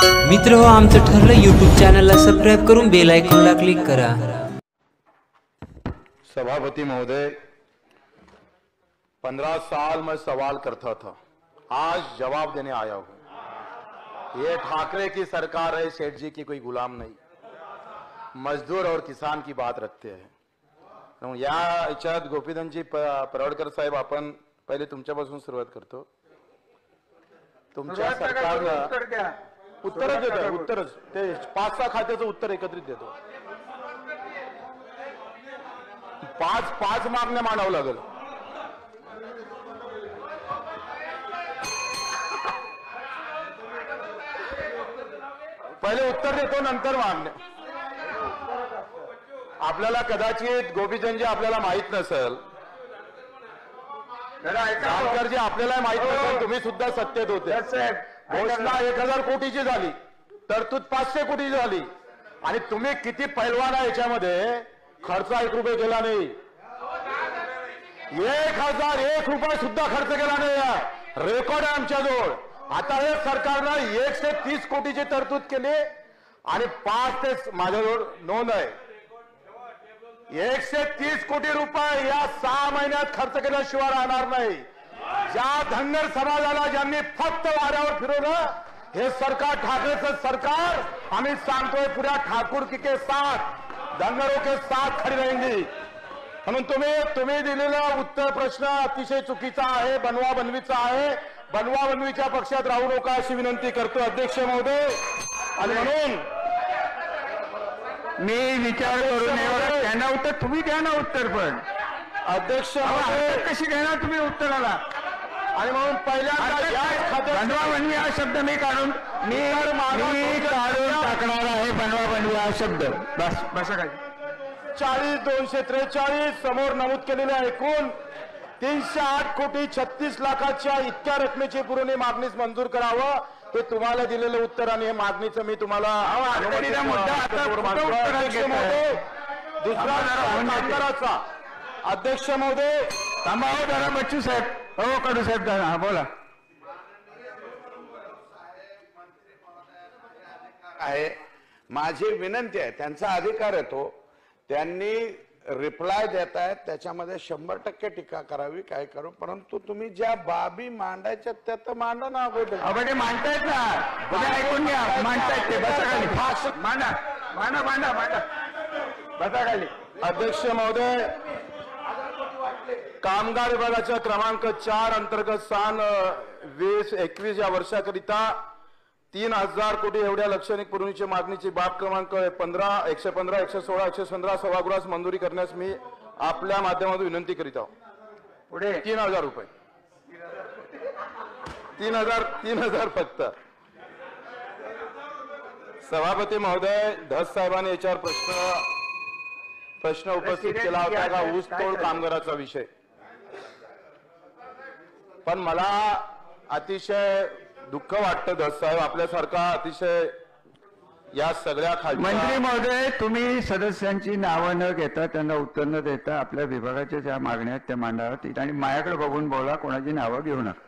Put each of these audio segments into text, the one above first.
मित्र हो, आमचं ठरलं यूट्यूब चॅनलला सबस्क्राइब करून बेल आयकॉनला क्लिक करा। सभापति महोदय, 15 साल मैं सवाल करता था, आज जवाब देने आया हूं। ये ठाकरे की सरकार है, सेठ जी की कोई गुलाम नहीं। मजदूर और किसान की बात रखते हैं। तो या याच्यात गोपीनाथजी परवडकर साहेब, आपण पहिले तुमच्यापासून सुरुवात करतो। तुमच्या सरकारनं उत्तरच देतो, उत्तरच ते 5-6 खात्याचं उत्तर एकत्रित देतो। 5 मागण्या मांडावं लागेल। पहिले उत्तर देतो, नंतर मागण्या। आपल्याला कदाचित गोपीचंदजी आपल्याला माहित नसेल, जानकरजी आपल्याला माहित नसेल, तुम्ही सुद्धा सत्तेत होते। घोषणा 1000 कोटीची झाली, तरतूद 500 कोटीची झाली, आणि तुम्ही किती पैलवान आहे याच्यामध्ये, खर्च 1 रुपये केला नाही। 1001 रुपये सुद्धा खर्च केला नाही, रेकॉर्ड आहे आमच्याजवळ। आता हे सरकारनं 130 कोटीची तरतूद केली, आणि 5 ते माझ्याजवळ नोंद आहे, 130 कोटी रुपये या 6 महिन्यात खर्च केल्याशिवाय राहणार नाही। ज्या धनगर समाजाला ज्यांनी फक्त वाऱ्यावर फिरवलं, हे सरकार, ठाकरेचं सरकार, आम्ही सांगतोय पुऱ्या ठाकूर के साथ, धनगरों के साथ खड़ी रहेंगी। म्हणून तुम्ही दिलेलं उत्तर प्रश्न अतिशय चुकीचा आहे, बनवा बनवीचा आहे। बनवा बनवीच्या पक्षात राहू नका अशी विनंती करतो अध्यक्ष महोदय। आणि म्हणून मी विचार करून त्यांना उत्तर, तुम्ही द्या ना उत्तर। पण अध्यक्ष कशी घेणार तुम्ही उत्तराला? आणि म्हणून पहिल्यांदा बनवा बनवी हा शब्द मी काढून टाकणार आहे। बनवा बनवी हा शब्द बस बसा काय 40,243 समोर नमूद केलेल्या एकूण 308 कोटी 36 लाखाच्या इतक्या रकमेची पुरवणी मागणीस मंजूर करावं, ते तुम्हाला दिलेलं उत्तर आणि हे मागणीचं मी तुम्हाला दुसरा कामगाराचा अध्यक्ष महोदय थांबावं जरा, बच्चू साहेब, हो कडू साहेब, हा बोला। आहे माझी विनंती आहे, त्यांचा अधिकार आहे तो, त्यांनी रिप्लाय देत आहेत, त्याच्यामध्ये 100% टीका करावी, काय करू, परंतु तुम्ही ज्या बाबी मांडायच्या त्या तर मांडा ना अगोदर। अगोदर मांडतायत ना, तुम्ही ऐकून घ्या, मांडतायत ते, बसा खाली, मांडा मांडा मांडा मांडा, बसा खाली। अध्यक्ष महोदय, कामगार विभागाच्या क्रमांक 4 अंतर्गत सन 20-21 या वर्षाकरिता 3000 कोटी एवढ्या लक्षणिक पुरवणीची मागणीची बाब क्रमांक 115, 116, 117 सभागृहास मंजुरी करण्यास मी आपल्या माध्यमातून विनंती करीत आहोत। पुढे 3000 रुपये, 3000 फक्त। सभापती महोदय, धस साहेबांनी याच्यावर प्रश्न उपस्थित केला होता का, ऊसतोड कामगाराचा विषय। पण मला अतिशय दुःख वाटतं धस साहेब, आपल्यासारखा अतिशय या सगळ्या मंत्री महोदय, तुम्ही सदस्यांची नावं न घेता, त्यांना उत्तर न देता, आपल्या विभागाच्या ज्या मागण्या आहेत त्या मांडाव्यात, आणि माझ्याकडे बघून बोला, कोणाची नावं घेऊ नका।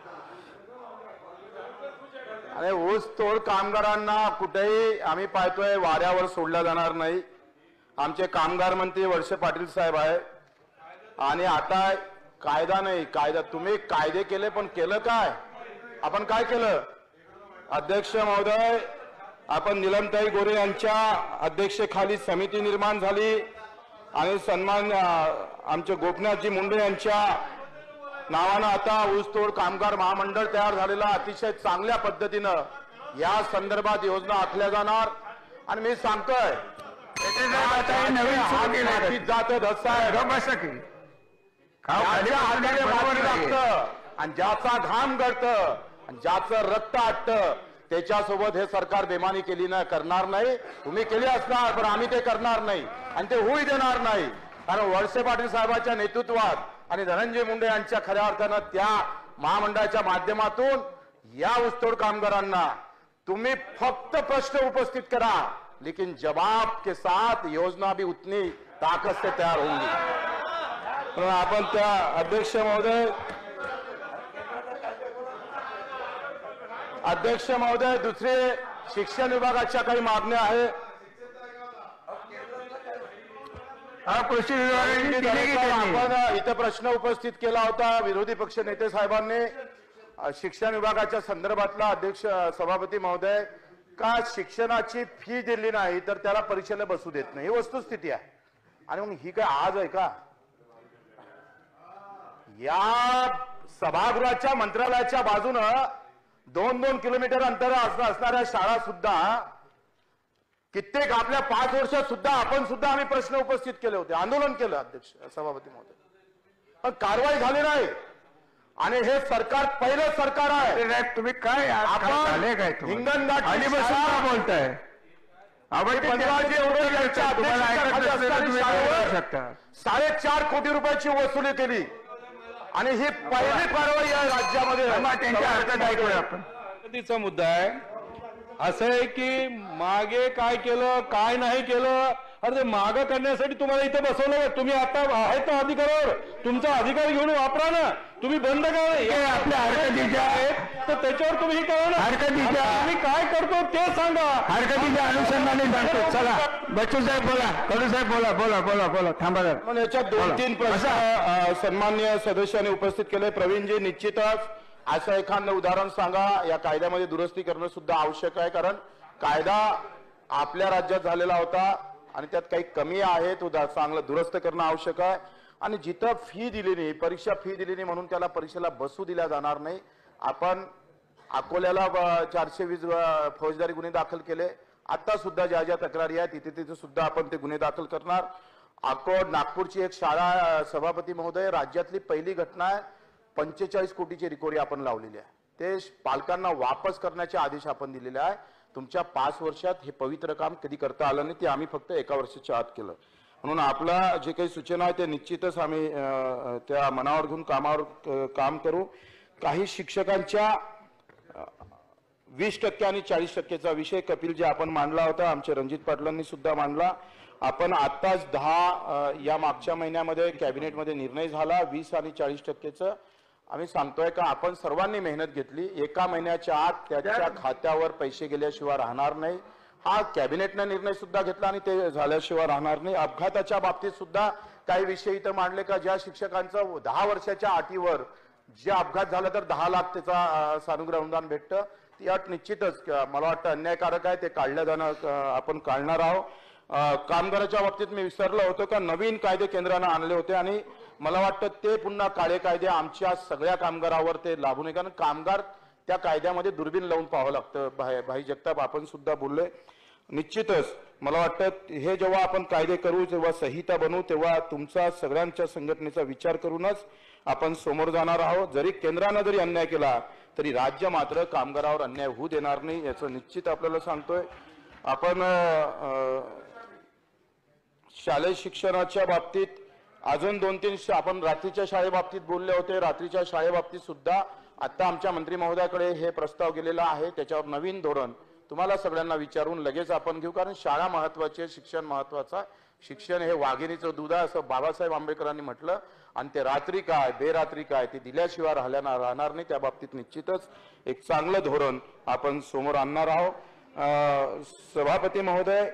आणि ऊसतोड कामगारांना कुठेही आम्ही पाहतोय वाऱ्यावर सोडला जाणार नाही। आमचे कामगार मंत्री वळसे पाटील साहेब आहे, आणि आता कायदा नाही, कायदा तुम्ही कायदे केले, पण केलं काय? आपण काय केलं? अध्यक्ष महोदय, आपण निलमताई गोरे यांच्या अध्यक्षतेखाली समिती निर्माण झाली, आणि सन्मान आमचे गोपीनाथजी मुंडे यांच्या नावानं आता ऊसतोड कामगार महामंडळ तयार झालेला, अतिशय चांगल्या पद्धतीनं या संदर्भात योजना आखल्या जाणार। आणि मी सांगतोय नवीन जात आणि ज्याचा घाम गळतं आणि ज्याचं रक्त आटतं त्याच्यासोबत हे सरकार बेमानी केली ना करणार नाही। तुम्ही केली असणार, पण आम्ही ते करणार नाही, आणि ते होऊ देणार नाही। कारण वळसे पाटील साहेबांच्या नेतृत्वात आणि धनंजय मुंडे यांच्या खऱ्या अर्थानं त्या महामंडळाच्या माध्यमातून या ऊसतोड कामगारांना तुम्ही फक्त प्रश्न उपस्थित करा, लेकिन जवाब के साथ योजना भी उतनी ताकत से तैयार होंगी। आपण त्या अध्यक्ष महोदय अध्यक्ष महोदय, दुसरे शिक्षण विभागाच्या काही मागण्या आहे. कृषी विभागाने दिली की त्यांनी? आपण इथं प्रश्न उपस्थित केला होता विरोधी पक्ष नेते साहेबांनी शिक्षण विभागाच्या संदर्भातला. अध्यक्ष सभापती महोदय, का शिक्षणाची फी दिली नाही तर त्याला परीक्षेला बसू देत नाही, ही वस्तुस्थिती आहे. आणि मग ही काय आज आहे का? या सभागृहाच्या मंत्रालयाच्या बाजूनं 2-2 किलोमीटर अंतर असणाऱ्या शाळा सुद्धा कित्येक आपल्या 5 वर्षात सुद्धा आपण सुद्धा आम्ही प्रश्न उपस्थित केले होते, आंदोलन केलं अध्यक्ष सभापती महोदय, पण कारवाई झाली नाही. आणि हे सरकार पहिलं सरकार आहे. तुम्ही काय झाले काय हिंगणघाट आणि बसून का बोलताय? आपण ते तुम्हाला ऐकत नसलं तर तुम्ही काय करू शकता? 4.5 कोटी रुपयाची वसुली केली आणि ही पहिली कारवाई आहे राज्यामध्ये. त्यांच्या हातात ऐकूया आपण. चा मुद्दा आहे. असं आहे की मागे काय केलं काय नाही केलं, अरे ते मागं करण्यासाठी तुम्हाला इथं बसवलं. तुम्ही आता आहेत ना अधिकारावर, तुमचा अधिकार घेऊन वापरा ना. तुम्ही बंद करा आपल्या हरकतीच्या आहेत तर त्याच्यावर तुम्ही हे करा ना. हरकतीच्या तुम्ही काय करतो ते सांगा. हरकतीच्या अनुषंगाने सांगतो. चला बच्चू साहेब बोला, कडू साहेब बोला, बोला बोला बोला, थांबा जरा. पण याच्यात 2-3 प्रश्न सन्माननीय सदस्यांनी उपस्थित केले. प्रवीणजी, निश्चितच असं एखादं उदाहरण सांगा. या कायद्यामध्ये दुरुस्ती करणं सुद्धा आवश्यक आहे, कारण कायदा आपल्या राज्यात झालेला होता आणि त्यात काही कमी आहे, तो चांगलं दुरुस्त करणं आवश्यक आहे. आणि जिथं फी दिली नाही, परीक्षा फी दिली नाही म्हणून त्याला परीक्षेला बसू दिल्या जाणार नाही. आपण अकोल्याला 420 फौजदारी गुन्हे दाखल केले. आता सुद्धा ज्या ज्या तक्रारी आहेत तिथे सुद्धा आपण ते गुन्हे दाखल करणार. नागपूरची एक शाळा सभापती महोदय, राज्यातली पहिली घटना आहे. 45 कोटीची रिकव्हरी आपण लावलेली आहे. ते पालकांना वापस करण्याचे आदेश आपण दिलेले आहे. तुमच्या 5 वर्षात हे पवित्र काम कधी करता आलं नाही, ते आम्ही फक्त 1 वर्षाच्या आत केलं. म्हणून आपला जे काही सूचना आहे ते निश्चितच आम्ही त्या मनावर घेऊन काम करू. काही शिक्षकांच्या 20% आणि 40%चा विषय कपिल जे आपण मांडला होता, आमचे रणजित पाटलांनी सुद्धा मांडला. आपण आत्ताच 10 या मागच्या महिन्यामध्ये कॅबिनेटमध्ये निर्णय झाला 20 आणि 40%चं. आम्ही सांगतोय का आपण सर्वांनी मेहनत घेतली. 1 महिन्याच्या आत त्याच्या खात्यावर पैसे गेल्याशिवाय राहणार नाही. हा कॅबिनेटने निर्णय सुद्धा घेतला आणि ते झाल्याशिवाय राहणार नाही. अपघाताच्या बाबतीत सुद्धा काही विषय इथं मांडले का ज्या शिक्षकांचं 10 वर्षाच्या अटीवर जे अपघात झाला तर 10 लाख त्याचा सानुग्रह अनुदान भेटतं. ती अट निश्चितच मला वाटतं अन्यायकारक आहे, ते काढलं जाणं आपण काढणार आहोत. कामगाराच्या बाबतीत मी विसरलो होतो का नवीन कायदे केंद्रानं आणले होते आणि मला वाटतं ते पुन्हा काळे कायदे आमच्या सगळ्या कामगारावर ते लागू नये, कारण कामगार त्या कायद्यामध्ये दुर्बीण लावून पाहावं लागतं. भाई जगताप आपण सुद्धा बोलले. निश्चितच मला वाटतं हे जेव्हा आपण कायदे करू, जेव्हा संहिता बनवू, तेव्हा तुमचा सगळ्यांच्या संघटनेचा विचार करूनच आपण समोर जाणार आहोत. जरी केंद्रानं जरी अन्याय केला तरी राज्य मात्र कामगारावर अन्याय होऊ देणार नाही, याचं निश्चित आपल्याला सांगतोय. आपण शालेय शिक्षणाच्या बाबतीत अजून 2-3 आपण रात्रीच्या शाळेबाबतीत बोलले होते. रात्रीच्या शाळेबाबतीत सुद्धा आता आमच्या मंत्री महोदयाकडे हे प्रस्ताव गेलेला आहे. त्याच्यावर नवीन धोरण तुम्हाला सगळ्यांना विचारून लगेच आपण घेऊ, कारण शाळा महत्वाची आहे, शिक्षण महत्वाचं आहे. शिक्षण हे वाघिणीचं दूध आहे असं बाबासाहेब आंबेडकरांनी म्हटलं. आणि ते रात्री काय बेरात्री काय ते दिल्याशिवाय राहणार नाही. त्या बाबतीत निश्चितच एक चांगलं धोरण आपण समोर आणणार आहोत. सभापती महोदय,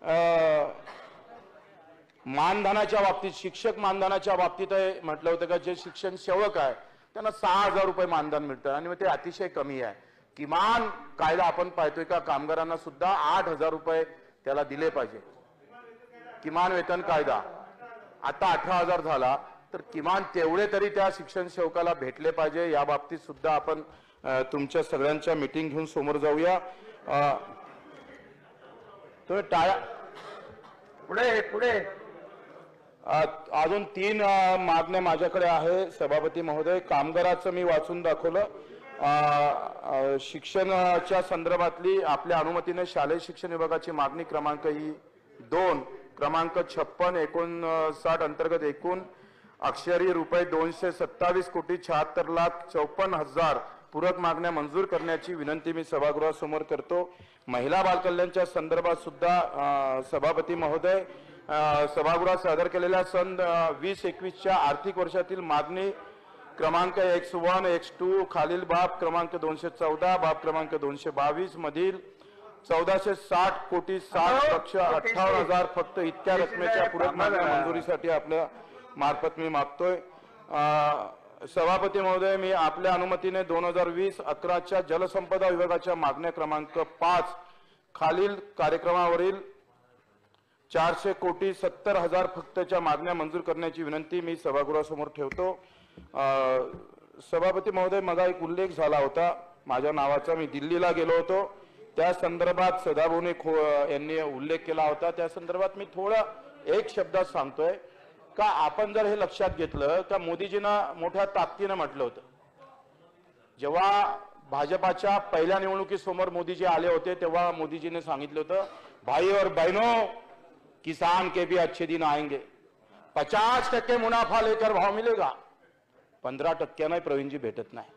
मानधनाच्या बाबतीत, शिक्षक मानधनाच्या बाबतीत म्हटलं होतं का जे शिक्षण सेवक आहे त्यांना 6,000 रुपये मानधन मिळतं आणि मग ते अतिशय कमी आहे. किमान कायदा आपण पाहतोय का कामगारांना सुद्धा 8,000 रुपये त्याला दिले पाहिजे. किमान वेतन कायदा आता 18,000 झाला तर किमान तेवढे तरी त्या शिक्षण सेवकाला भेटले पाहिजे. या बाबतीत सुद्धा आपण तुमच्या सगळ्यांच्या मीटिंग घेऊन समोर जाऊया. तुम्ही टाळ्या पुढे अजून 3 मागण्या माझ्याकडे आहे सभापती महोदय. कामगाराचं मी वाचून दाखवलं. शिक्षणाच्या संदर्भातली आपल्या अनुमतीने शालेय शिक्षण विभागाची मागणी क्रमांक 2 क्रमांक 56/59 अंतर्गत एकूण अक्षरी रुपये 227 कोटी 76,54,000 पूरक मागण्या मंजूर करण्याची विनंती मी सभागृहासमोर करतो. महिला बालकल्याणच्या संदर्भात सुद्धा सभापती महोदय सभागृहात सादर केलेल्या सन 20-21च्या आर्थिक वर्षातील मागणी क्रमांक X1 X2 खालील बाब क्रमांक 214 बाब क्रमांक 222 मधील 1460 कोटी 60,58,000 फक्त इतक्या रकमेच्या पूरक मागण्या मंजुरीसाठी आपल्या मार्फत मी मागतोय. सभापती महोदय, मी आपल्या अनुमतीने 2020-11च्या जलसंपदा विभागाच्या मागण्या क्रमांक 5 खालील कार्यक्रमावरील 400 कोटी 70,000 फक्तच्या मागण्या मंजूर करण्याची विनंती मी सभागृहासमोर ठेवतो. सभापती महोदय, मगा एक उल्लेख झाला होता माझ्या नावाचा. मी दिल्लीला गेलो होतो, त्या संदर्भात सदाभाऊने यांनी उल्लेख केला होता. त्या संदर्भात मी थोडा एक शब्दात सांगतोय का आपण जर हे लक्षात घेतलं का मोदीजींना मोठ्या ताकदीनं म्हटलं होतं. जेव्हा भाजपाच्या पहिल्या निवडणुकीसमोर मोदीजी आले होते तेव्हा मोदीजीने सांगितलं होतं, भाई और बहनों, किसान के भी अच्छे दिन आएंगे, 50% मुनाफा लेकर भाव मिलेगा. 15% प्रवीणजी भेटत नाही.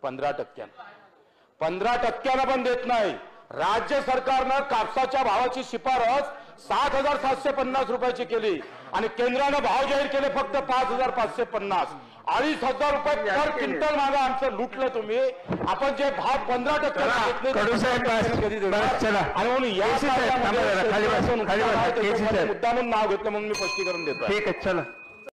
15% पण देत नाही. राज्य सरकारनं कापसाच्या भावाची शिफारस 7,750 रुपयाची केली आणि केंद्रानं भाव जाहीर केले फक्त 5,550. 2,500 रुपये पर क्विंटल मागा आमचं लुटलं तुम्ही. आपण जे भाव 15% आणि म्हणून या खाली बसा. मुद्दा म्हणून नाव घेतलं म्हणून मी स्पष्टीकरण देतो. ठीक आहे, चला.